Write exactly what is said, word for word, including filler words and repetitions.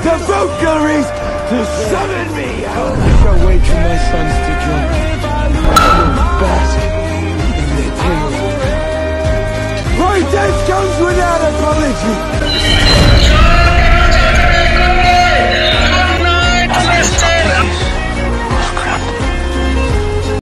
the Valkyries to summon me! I can't wait for my sons to join me. You'll bask in their tales. My death comes without apology!